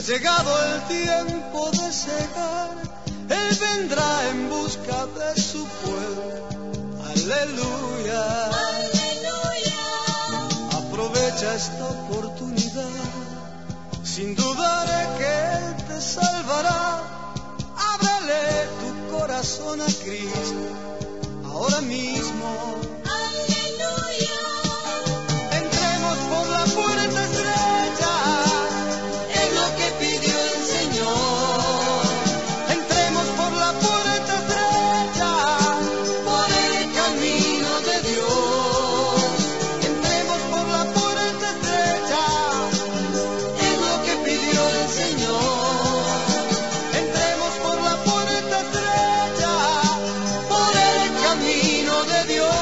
llegado el tiempo de cegar, Él vendrá en busca de su pueblo. Aleluya, aleluya. Aprovecha esta oportunidad, sin dudar que Él te salvará. Ábrele tu corazón a Cristo, ahora mismo. Aleluya. Entremos por la puerta estrecha, es lo que pidió el Señor. Entremos por la puerta estrecha, por el camino de Dios. Entremos por la puerta estrecha, es lo que pidió el Señor. Entremos por la puerta estrecha, por el camino de Dios.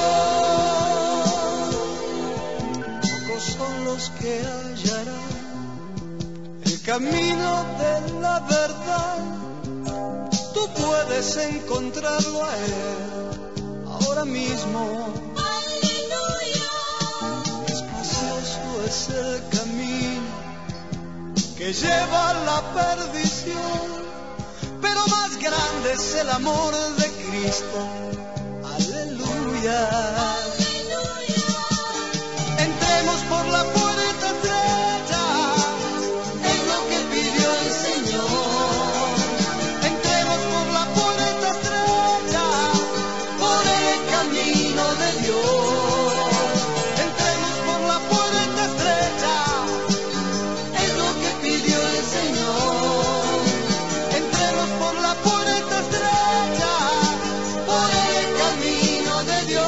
Pocos son los que hallarán el camino de la verdad. Tú puedes encontrarlo a Él ahora mismo. Aleluya. Espacioso es el camino que lleva a la perdición, pero más grande es el amor de Cristo. Aleluya. Aleluya. Entremos por la puerta estrecha, es lo que pidió el Señor. Entremos por la puerta estrecha, por el camino de Dios. Entremos por la puerta estrecha, es lo que pidió el Señor. Entremos por la puerta estrecha, por el camino de Dios.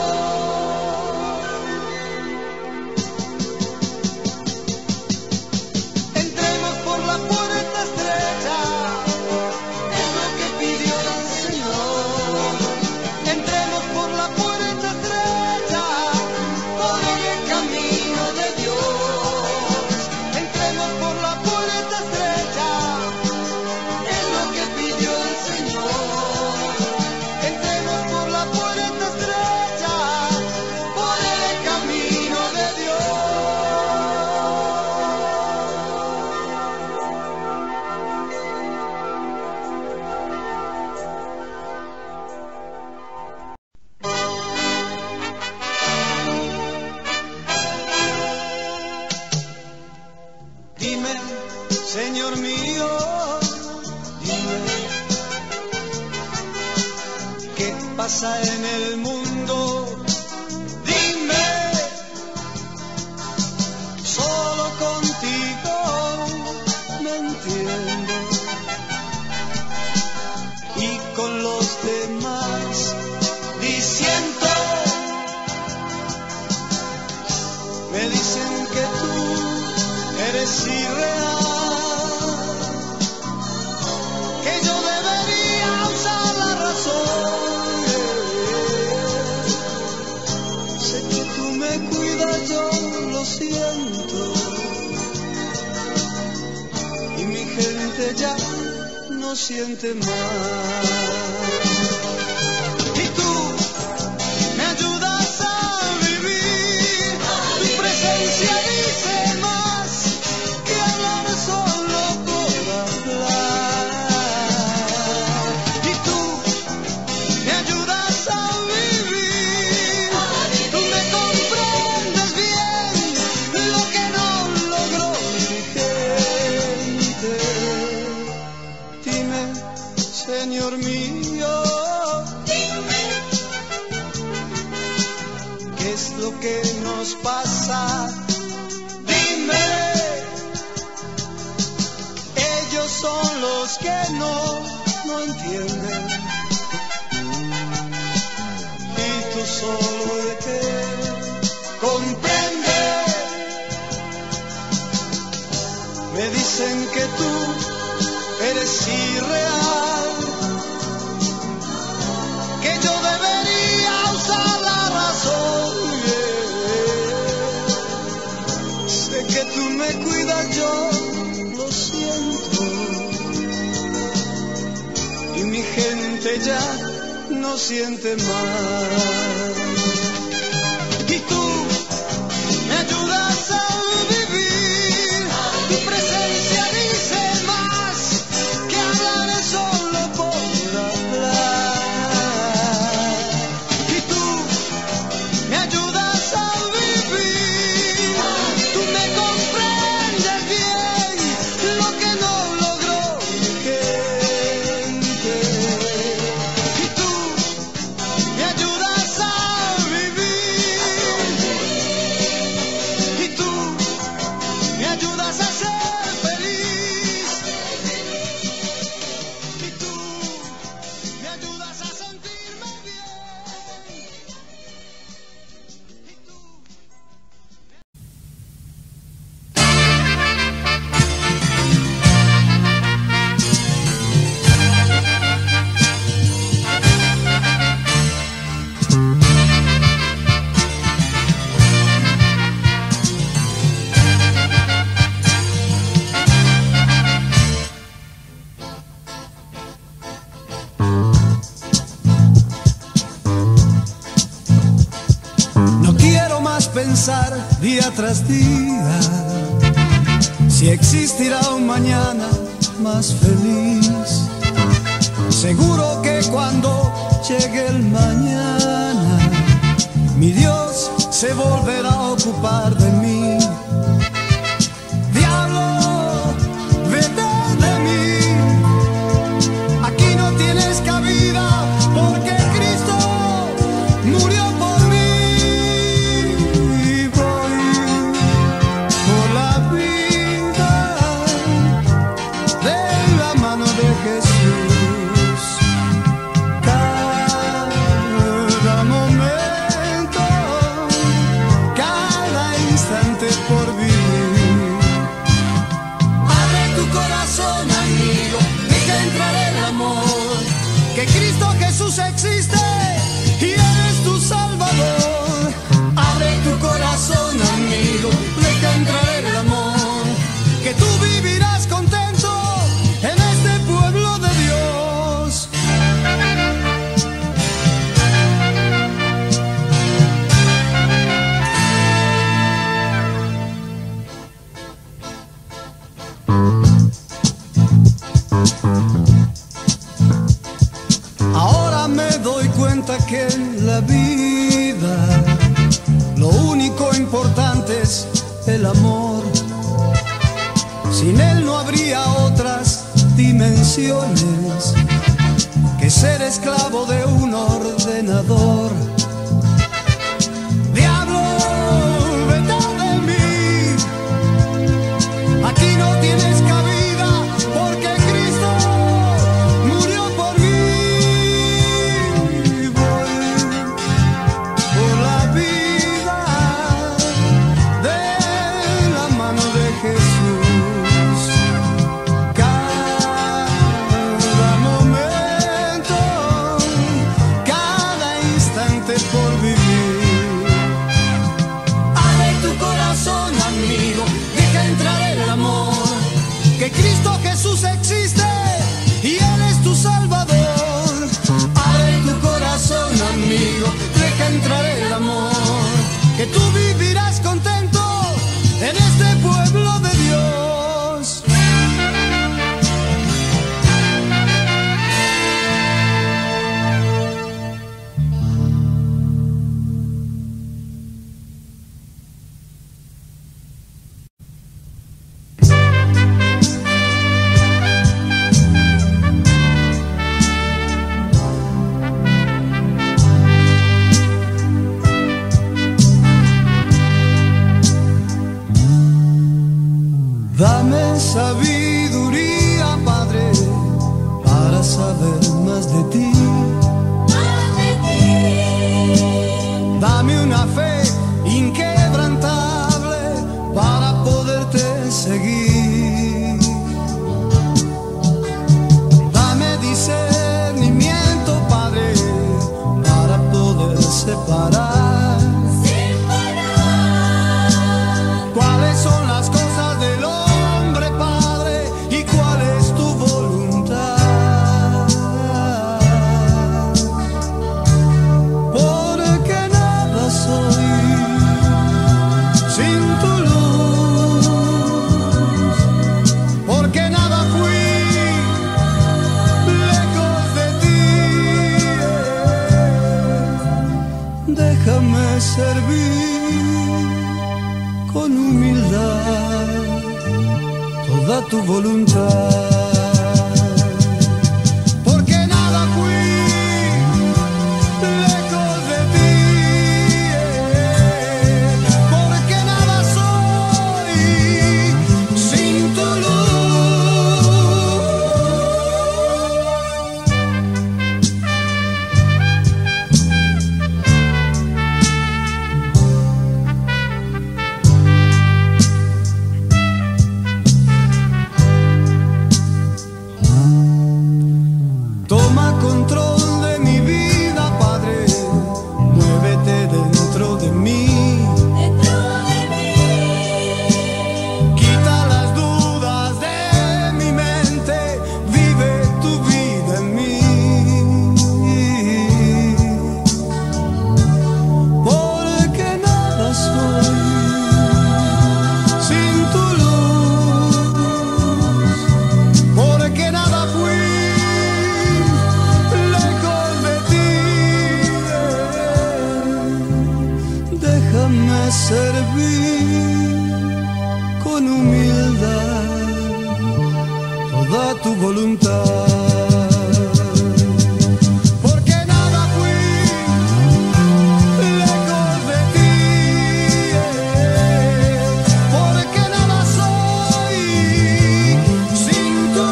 Entremos por la puerta estrecha, es lo que pidió el Señor. Entremos por la puerta estrecha, por el camino de Dios. Entremos por la puerta estrecha, es lo que pidió el Señor. Entremos por la puerta estrecha, por el camino de Dios. Dime, Señor mío, dime, ¿qué pasa en el mundo? Dime, solo contigo me entiendo, y con los demás diciendo, me dicen que tú eres irreal, que yo debería usar la razón. Sé que tú me cuidas, yo lo siento, y mi gente ya no siente más. Y tú me ayudas a vivir, tu presencia dice más que hablar solo por hablar. Y tú me ayudas a vivir, tú me comprendes bien lo que no logró mi gente. Dime, Señor mío, ¿qué es lo que nos pasa? Dime, ellos son los que no entienden, y tú solo el que comprende. Me dicen que tú eres irreal, que yo debería usar la razón. Sé que tú me cuidas, yo lo siento, y mi gente ya no siente más. Y tú me ayudas a vivir, tu presencia dice puedes pensar día tras día si existirá un mañana más feliz. Seguro que cuando llegue el mañana, mi Dios se volverá a ocupar de mí. Diablo, vete de mí. Aquí no tienes cabida porque Cristo murió por mí. Y voy por la vida de la mano de Jesús. Cada momento, cada instante por vivir. Abre tu corazón, amigo, deja entrar el amor. Que Cristo Jesús existe y eres tu Salvador. Abre tu corazón, amigo, deja entrar el amor. Que tú vivirás contento en este pueblo de Dios. Ahora me doy cuenta que en la vida lo único importante es el amor. Sin él no habría otras dimensiones que ser esclavo de un ordenador. Diablo, vete de mí. Aquí no tienes cabida porque Cristo murió por mí. Voy por la vida de la mano de Jesús. Cada momento, cada instante por vivir. Abre tu corazón, amigo, deja entrar el amor. Que Cristo Jesús existe y Él es tu Salvador. Abre tu corazón, amigo, deja entrar el amor. Que tú vivirás contento en este pueblo de Dios. Dame sabiduría, Padre, para saber más de ti. Dame una fe inquebrantable para poderte seguir. Dame discernimiento, Padre, para poder separar cuáles son las cosas del hombre, Padre, y cuál es tu voluntad. Porque nada soy sin tu luz, porque nada fui lejos de ti. Déjame servir con humildad toda tu voluntad. Porque nada fui lejos de ti, porque nada soy sin tu Toma control de mi vida, Padre, muévete dentro de mí. Quita las dudas de mi mente, vive tu vida en mí. Porque nada soy déjame servir con humildad toda tu voluntad. Porque nada fui lejos de ti, porque nada soy sin tu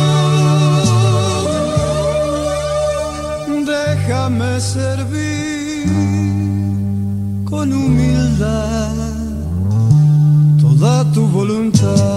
luz. Déjame servir con humildad toda tu voluntad.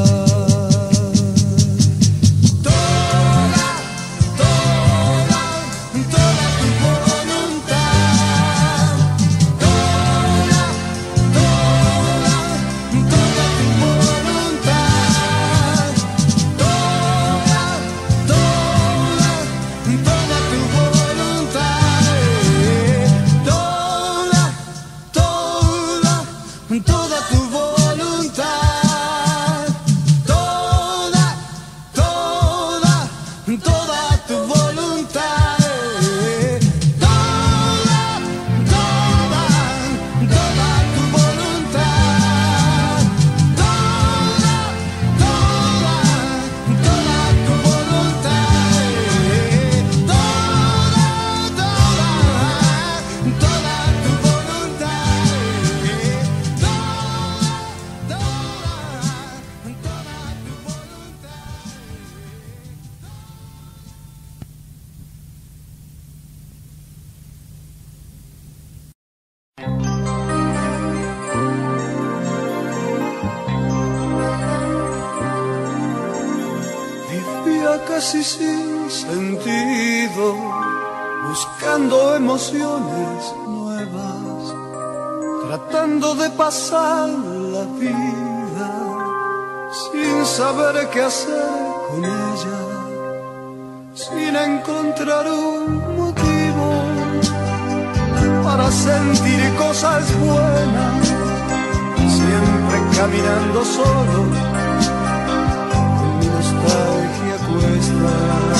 Casi sin sentido, buscando emociones nuevas, tratando de pasar la vida sin saber qué hacer con ella, sin encontrar un motivo para sentir cosas buenas, siempre caminando solo, con mi nostalgia a cuestas.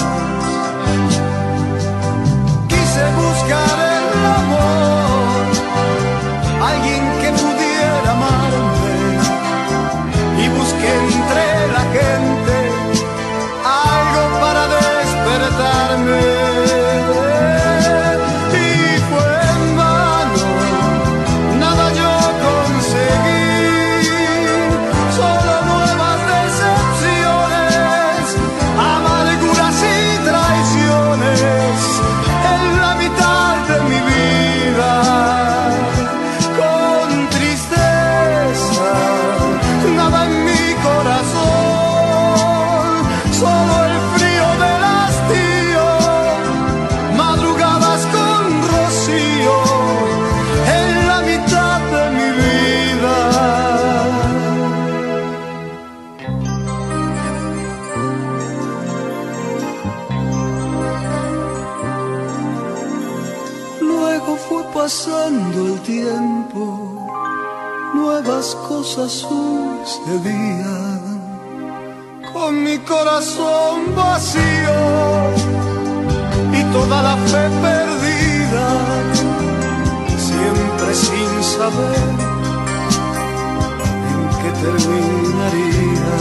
Quise buscar el amor, alguien que pudiera amarme, y busqué entre la gente algo para despertarme. Y fue en vano, nada yo conseguí, solo nuevas decepciones, amarguras y traiciones en la mitad de mi vida. Con tristeza, nada en mi corazón, solo el frío del hastío, madrugadas con rocío en la mitad de mi vida. Luego fue pasando el tiempo, nuevas cosas sucedían, con mi corazón vacío y toda la fe perdida, siempre sin saber en qué terminaría.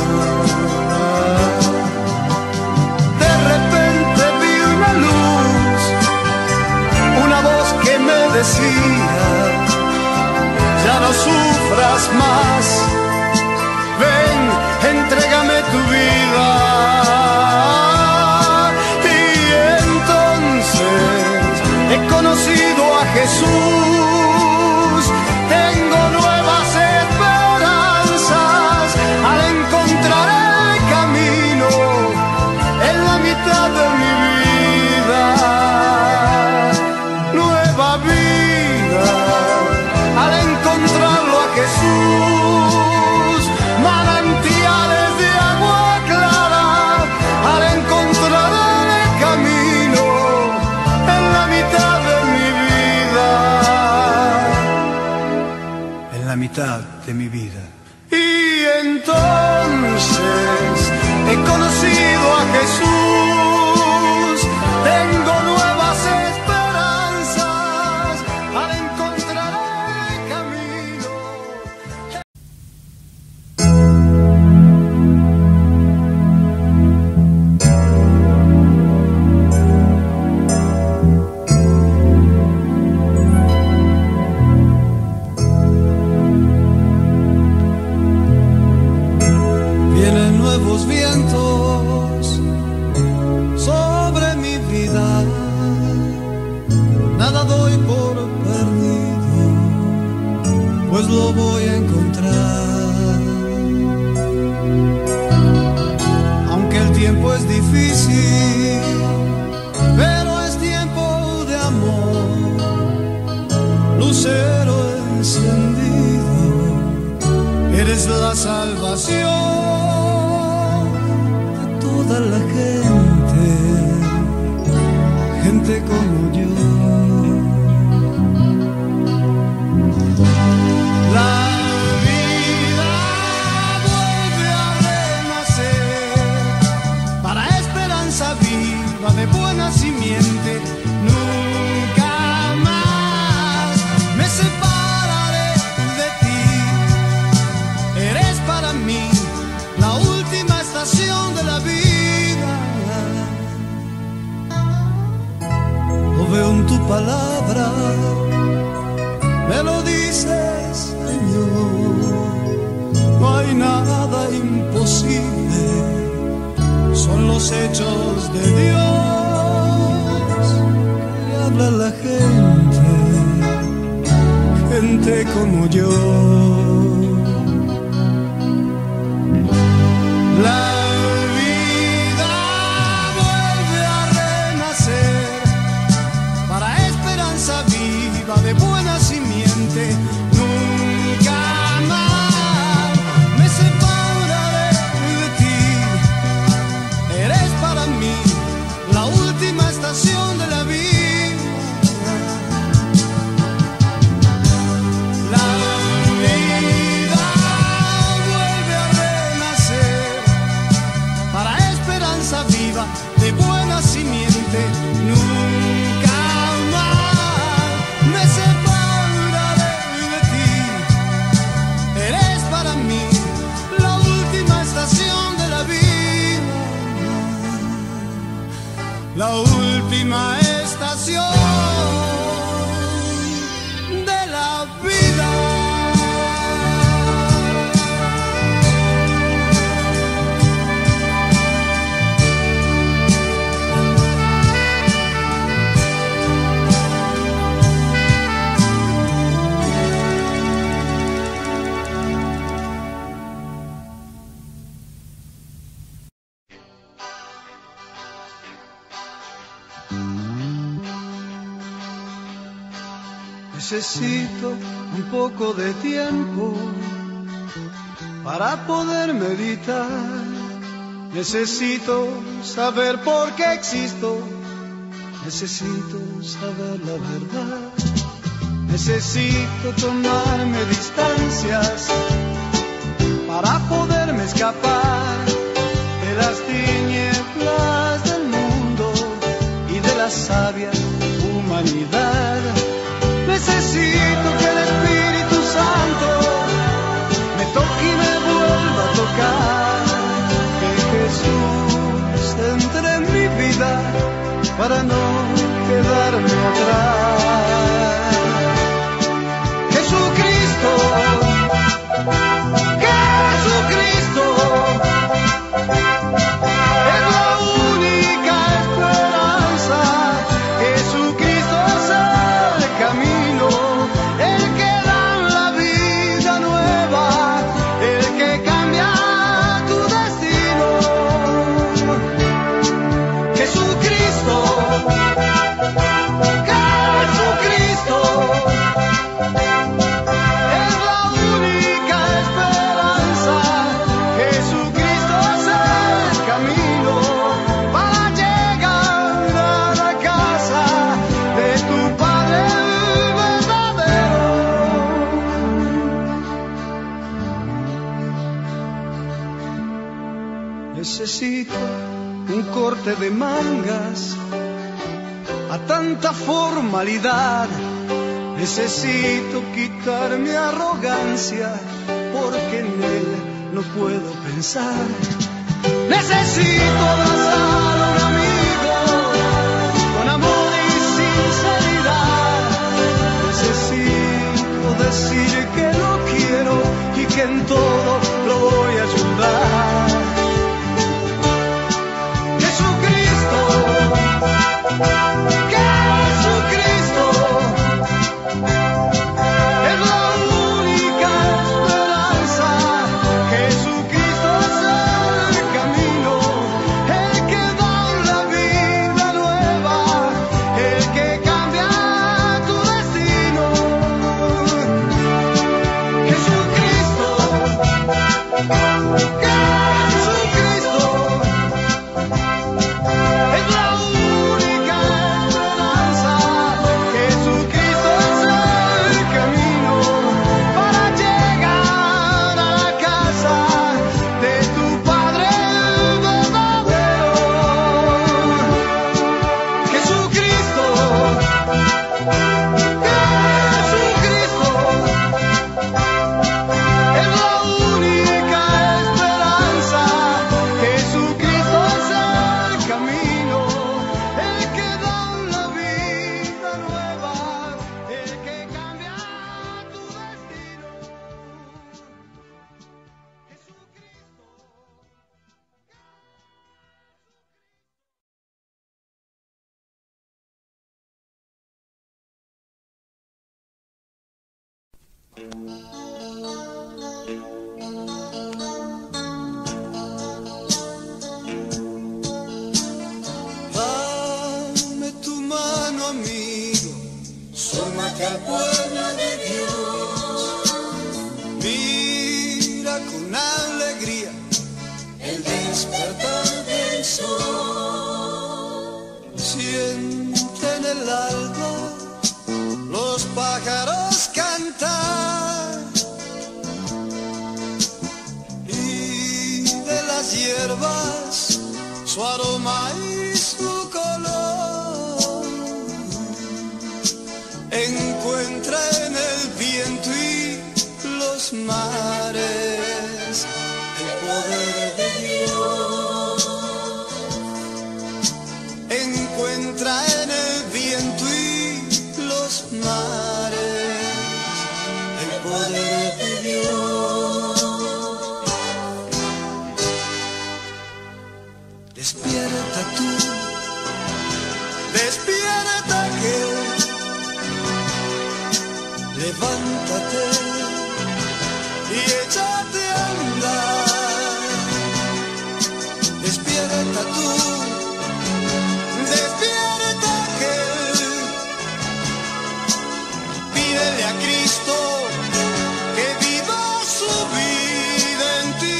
De repente vi una luz, una voz que me decía: ya no sufras más, ven, entrégame tu vida. Y entonces he conocido a Jesús, tengo nuevas esperanzas al encontrar el camino en la mitad de mi vida. Nueva vida al encontrarlo a Jesús, manantiales de agua clara al encontrar el camino en la mitad de mi vida, en la mitad de mi vida. Y entonces he conocido a Jesús, tengo nuevas esperanzas al encontrar el camino. pues lo voy a encontrar. Aunque el tiempo es difícil, pero es tiempo de amor. Lucero encendido, eres la salvación de toda la gente, gente como yo. La vida vuelve a renacer para esperanza viva de buena simiente. Nunca más me separaré de ti. Eres para mí la última estación de la vida. Lo veo en tu palabra, me lo dices, Señor. No hay nada imposible, son los hechos de Dios que habla la gente, gente como yo. La vida vuelve a renacer para esperanza viva de buena simiente. Nunca más me separaré de ti. Eres para mí la última estación de la vida. La vida vuelve a renacer para esperanza viva de buena simiente. Nunca más me separaré de ti. Eres para mí la última estación de la vida. La última estación de la vida. Necesito un poco de tiempo para poder meditar. Necesito saber por qué existo. Necesito saber la verdad. Necesito tomarme distancias para poderme escapar de las tinieblas del mundo y de la sabia humanidad. Necesito que el Espíritu Santo me toque y me vuelva a tocar. Que Jesús entre en mi vida para no quedarme atrás. Jesucristo, Jesucristo, es la única esperanza. Jesucristo es el camino, el que da la vida nueva, el que cambia tu destino. Jesucristo, Jesucristo, es la única esperanza. Jesucristo es el camino para llegar a la casa de tu Padre verdadero. Necesito un corte de mangas a tanta formalidad. Necesito quitar mi arrogancia porque en él no puedo pensar. Necesito abrazar a un amigo con amor y sinceridad. Necesito decir que lo quiero y que en todo lo voy a ayudar. Jesucristo, Jesucristo, es la única Dame tu mano, amigo, súmate al pueblo de Dios. Mira con alegría el despertar del sol. Siente en el alba los pájaros cantar y de las hierbas su aroma y su color. Encuentra en el viento y los mares el poder de Dios. Encuentra en el viento y los mares el poder de Dios. Despierta tú, despierta que levántate y échate a andar. Despierta tú, despierta que pídele a Cristo que viva su vida en ti.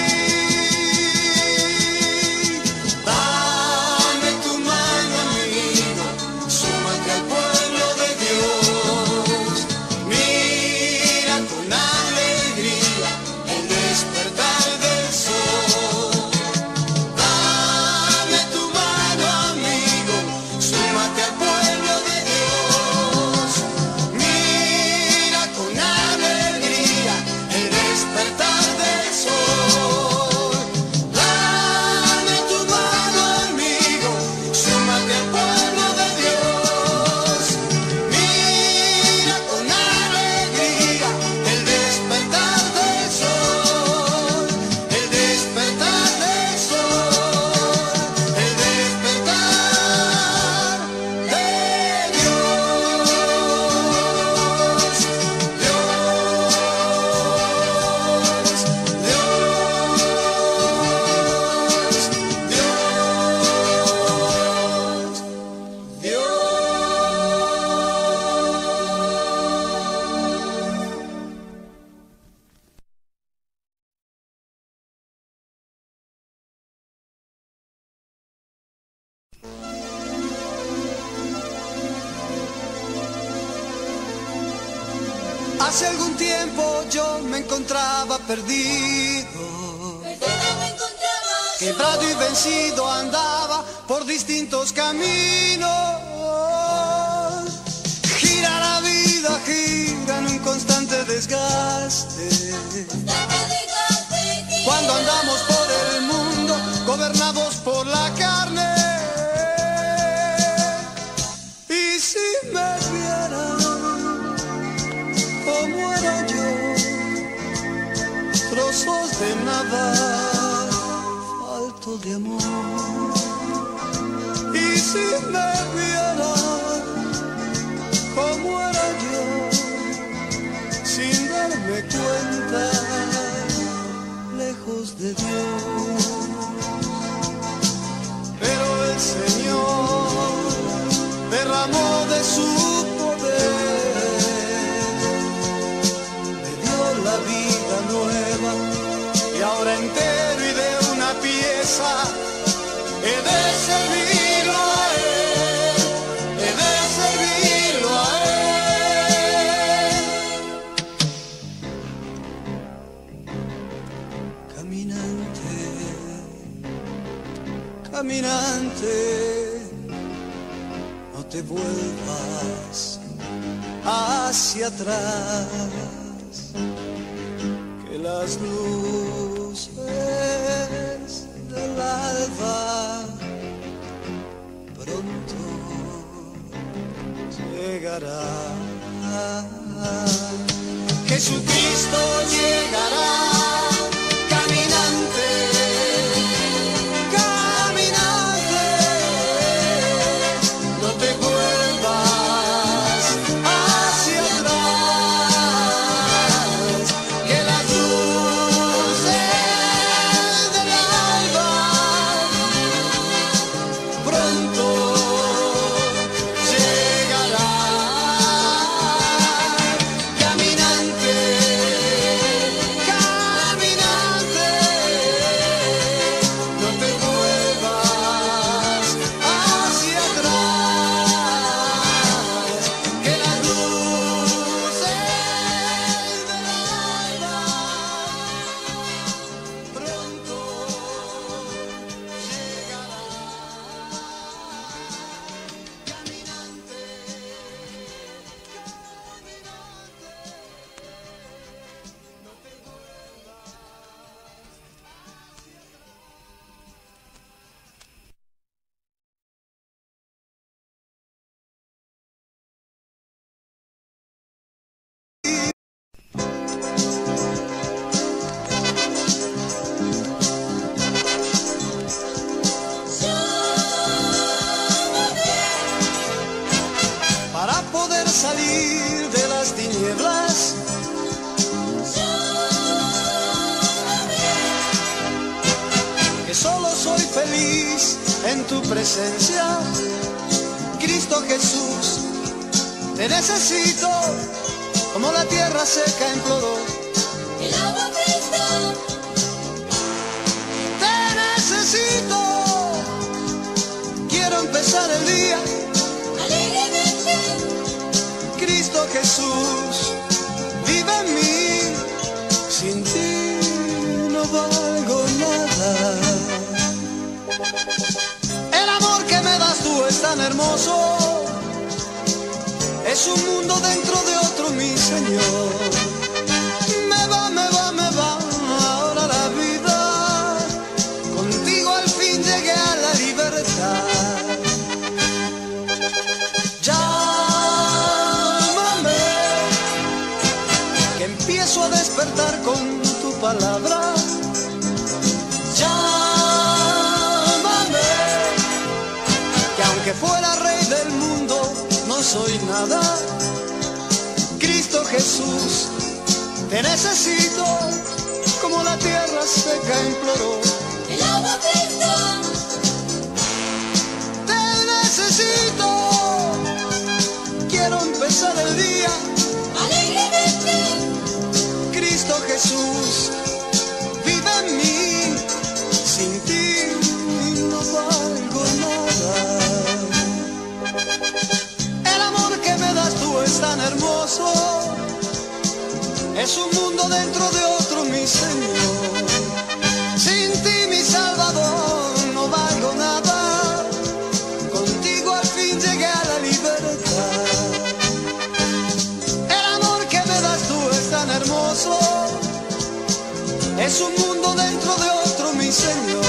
Dame tu mano, amigo, súmate al pueblo de Dios. Mira con alegría el despertar del sol. Dame tu mano, amigo, súmate al pueblo de Dios. Mira con alegría el despertar del sol. Dame tu mano, amigo, súmate al pueblo de Dios. Mira con alegría el despertar del sol. El despertar del sol. El despertar de Dios. Hace algún tiempo yo me encontraba perdido, quebrado y vencido andaba por distintos caminos. Gira la vida, gira en un constante desgaste. Cuando andamos por el mundo, gobernados por la carne. Y si me vieran como era yo, trozos de nada, falto de amor. Y si me vieran como era yo, sin darme cuenta, lejos de Dios. Pero el Señor derramó de su poder, la vida nueva, y ahora entero y de una pieza he de servirlo a Él, he de servirlo a Él. Caminante, caminante, no te vuelvas hacia atrás, las luces del alba pronto llegarán. Jesucristo llegará, caminante, caminante, no te vuelvas hacia atrás. en tu presencia. Cristo Jesús, te necesito, como la tierra seca imploró. El agua fresca, Te necesito, quiero empezar el día. alegremente, Cristo Jesús, vive en mí, sin ti no valgo nada. El amor que me das tú es tan hermoso, es un mundo dentro de otro, mi Señor. Me va ahora la vida, contigo al fin llegué a la libertad. Llámame, que empiezo a despertar con tu palabra. Llámame, que aunque fuera rey del mundo, no soy nada. Cristo Jesús, te necesito, como la tierra seca imploró. el agua fresca, Te necesito, quiero empezar el día. alegremente, Cristo Jesús, vive en mí, sin ti no valgo nada. El amor que me das tú es tan hermoso, es un mundo dentro de otro, mi Señor. Sin ti, mi Salvador, no valgo nada, contigo al fin llegué a la libertad. El amor que me das tú es tan hermoso, es un mundo dentro de otro, mi Señor.